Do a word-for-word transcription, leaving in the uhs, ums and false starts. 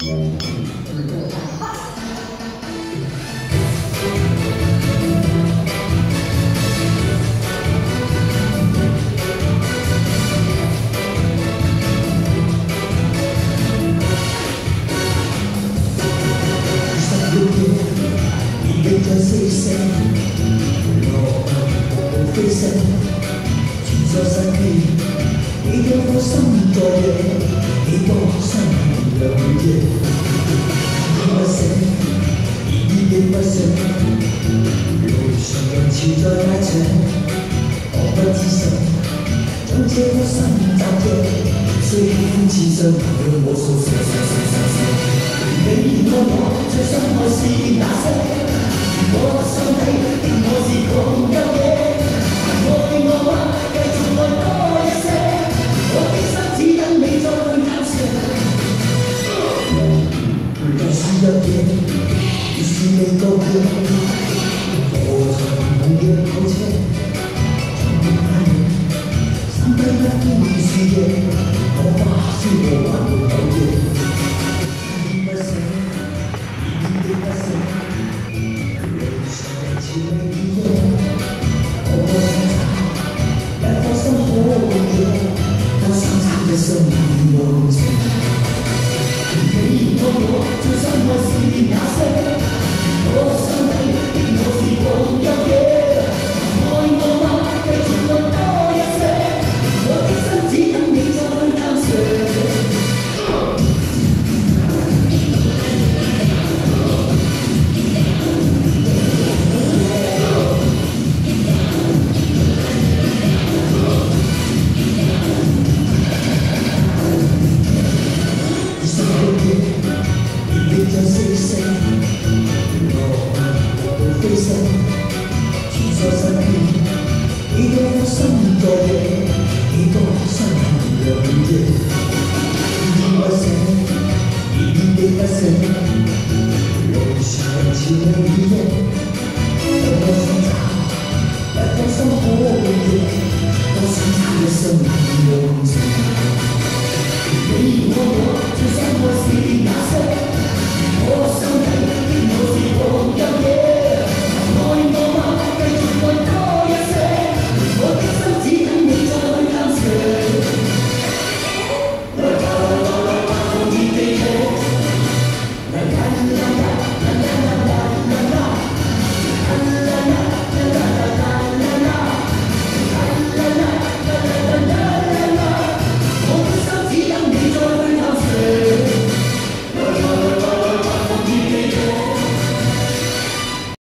你跟着谁谁，我我飞升，去做生意，你跟我上多远，你跟我上了远。我谁，你跟我谁，路上骑着单车，我的机身，中间我上早点，随风起身，我说说说说说说。 你我我最深愛是那些，我心底的我是狂有野，愛我嗎？繼續愛多一些，我的心只等你再去交涉。但是有夜，於是你告別，我曾夢嘅好車，從那夜，心底一片如是夜，我花知我還沒有夜。 生命路程，你和我最深愛是那些，我心底的我是狂有野，愛我嗎？繼續愛多一些，我的心只等你再去交涉。飞升，去做生意，你跟我上多远，你跟我上了远。你我谁，你跟我谁，路上情人。